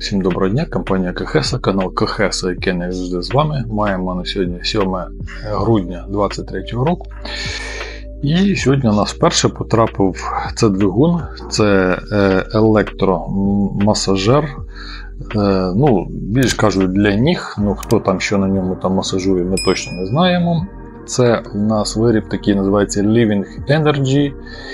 Всім доброго дня, компанія КХЕСА, канал КХЕСА, який не завжди з вами. Маємо на сьогодні 7 грудня 2023 року. І сьогодні у нас вперше потрапив це двигун, це електромасажер. Більш кажуть для ніг, хто там що на ньому там масажує, ми точно не знаємо. Це у нас виріб такий називається Living Energy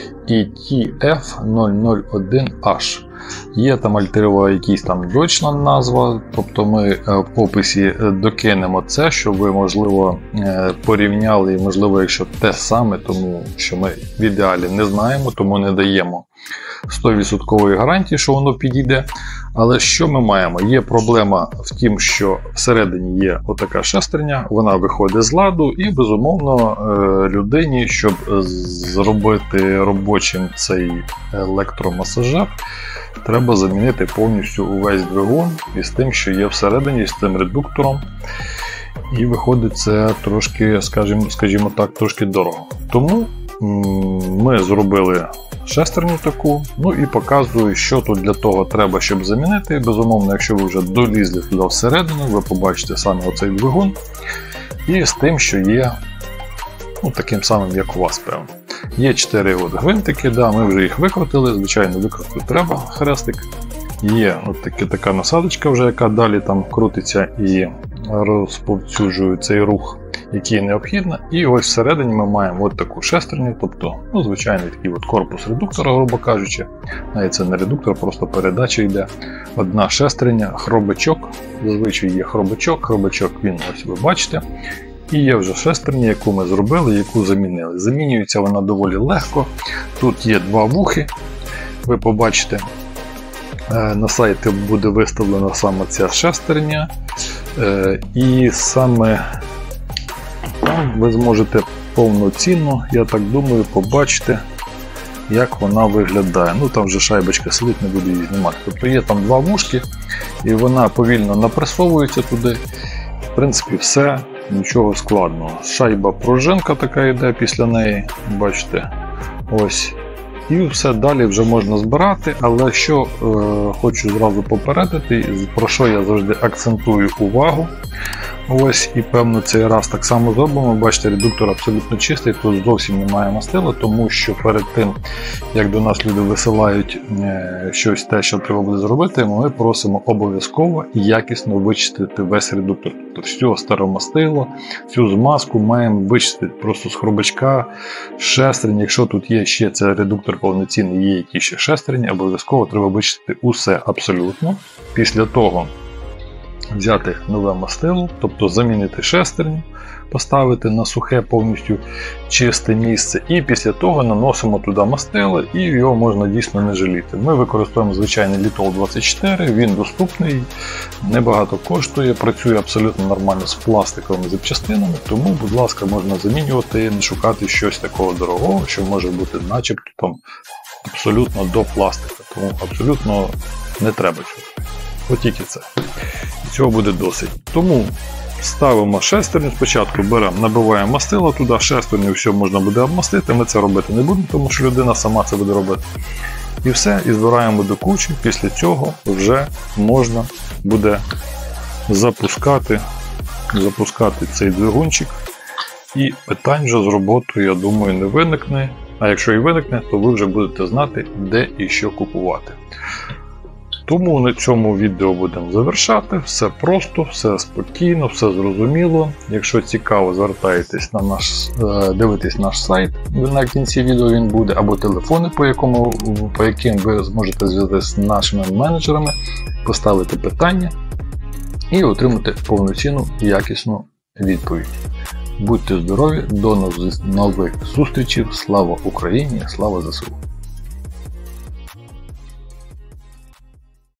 ETF001H. Є там альтернатива якась там точна назва, тобто ми в описі докинемо це, щоб ви, можливо, порівняли, і, можливо, якщо те саме, тому що ми в ідеалі не знаємо, тому не даємо 100% гарантії, що воно підійде. Але що ми маємо? Є проблема в тім, що всередині є отака шестерня, вона виходить з ладу, і, безумовно, людині, щоб зробити робочим цей електромасажер, треба замінити повністю увесь двигун із тим, що є всередині, з цим редуктором. І виходить це трошки, скажімо так, трошки дорого. Тому ми зробили шестерню таку, і показую, що тут для того треба, щоб замінити. Безумовно, якщо ви вже долізли туди всередину, ви побачите саме оцей двигун. І з тим, що є таким самим, як у вас, певно. Є 4 гвинтики, ми вже їх викрутили, звичайно, викрутити треба хрестик. Є така насадочка, вже, яка далі там крутиться і розповсюджує цей рух, який необхідно. І ось всередині ми маємо таку шестерню, тобто, звичайний такий корпус редуктора, грубо кажучи. Навіть це не редуктор, просто передача йде. Одна шестерня, хробачок, зазвичай є хробачок він, ось ви бачите. І є вже шестерня, яку ми зробили, яку замінили. Замінюється вона доволі легко. Тут є 2 вухи, ви побачите. На сайті буде виставлена саме ця шестерня. І саме ви зможете повноцінно, я так думаю, побачити, як вона виглядає. Там вже шайбочка сидить, не буду її знімати. Тобто є там 2 вушки, і вона повільно напресовується туди. В принципі, все, нічого складного. Шайба пружинка така йде після неї, бачите, ось. І все далі вже можна збирати, але що хочу зразу попередити, про що я завжди акцентую увагу. Ось, і певно цей раз так само зробимо. Бачите, редуктор абсолютно чистий, тут зовсім немає мастила, тому що перед тим, як до нас люди висилають щось те, що треба буде зробити, ми просимо обов'язково і якісно вичистити весь редуктор. Тобто все старе мастило, всю змазку маємо вичистити просто з хробачка, шестерні. Якщо тут є ще це редуктор повноцінний, є якісь ще шестерні, обов'язково треба вичистити усе абсолютно. Після того взяти нове мастило, тобто замінити шестерню, поставити на сухе повністю чисте місце, і після того наносимо туди мастило, і його можна дійсно не жаліти. Ми використовуємо звичайний Літол 24, він доступний, небагато коштує, працює абсолютно нормально з пластиковими запчастинами, тому, будь ласка, можна замінювати, не шукати щось такого дорогого, що може бути начебто там абсолютно до пластика, тому абсолютно не треба цього. От тільки це. І цього буде досить. Тому ставимо шестерню, спочатку беремо, набиваємо мастило туди, шестерню все можна буде обмастити, ми це робити не будемо, тому що людина сама це буде робити. І все, і збираємо до кучі, після цього вже можна буде запускати цей двигунчик. І питань вже з роботою, я думаю, не виникне. А якщо і виникне, то ви вже будете знати, де і що купувати. Тому на цьому відео будемо завершати. Все просто, все спокійно, все зрозуміло. Якщо цікаво, звертайтесь на дивитесь наш сайт, на кінці відео він буде, або телефони, по яким ви зможете зв'язатися з нашими менеджерами, поставити питання і отримати повноцінну якісну відповідь. Будьте здорові, до нових зустрічей, слава Україні, слава ЗСУ!